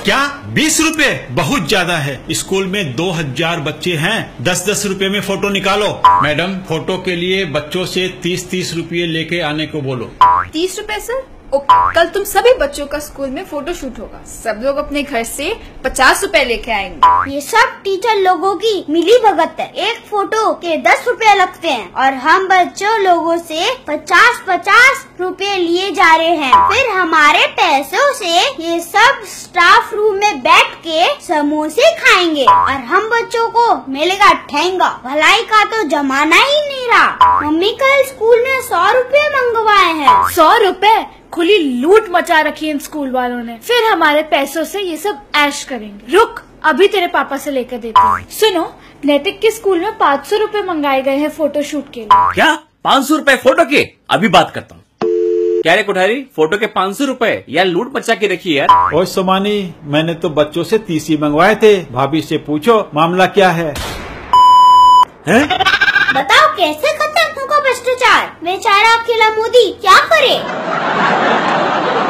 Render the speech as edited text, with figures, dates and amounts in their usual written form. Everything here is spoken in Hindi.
क्या 20 रुपए? बहुत ज्यादा है। स्कूल में 2000 बच्चे हैं, 10-10 रुपए में फोटो निकालो। मैडम, फोटो के लिए बच्चों से 30-30 रुपए लेके आने को बोलो। 30 रुपए सर? ओके, कल तुम सभी बच्चों का स्कूल में फोटो शूट होगा। सब लोग अपने घर से 50 रुपए लेके आएंगे। ये सब टीचर लोगों की मिली भगत है। एक फोटो के 10 रुपए लगते हैं और हम बच्चों लोगों से 50-50 रुपए लिए जा रहे हैं। फिर हमारे पैसों से ये सब स्टाफ रूम में बैठ के समोसे खाएंगे और हम बच्चों को मिलेगा ठेंगा। भलाई का तो जमाना ही नहीं रहा। मम्मी कल स्कूल में 100 रुपए मंगवाए हैं। 100 रुपए? खुली लूट मचा रखी है इन स्कूल वालों ने। फिर हमारे पैसों से ये सब ऐश करेंगे। रुक, अभी तेरे पापा से लेकर देती हूँ। सुनो, नैतिक के स्कूल में 500 रुपए मंगाए गए हैं फोटो शूट के लिए। क्या 500 रुपए फोटो के? अभी बात करता हूँ। क्या रे कोठारी, फोटो के 500 रुपए? यार लूट मचा के रखी यार। ओए सोमानी, मैंने तो बच्चों से 30 ही मंगवाए थे। भाभी से पूछो मामला क्या है। बताओ कैसे खत्म होगा भ्रष्टाचार? बेचारा अकेला मोदी क्या करे?